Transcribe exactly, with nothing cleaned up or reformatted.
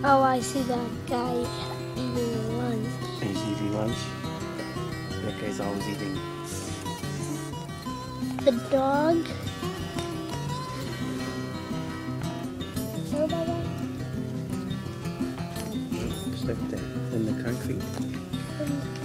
Oh, I see that guy eating lunch. He's eating lunch. That guy's always eating. The dog. Oh, my God. Just like that in the concrete. And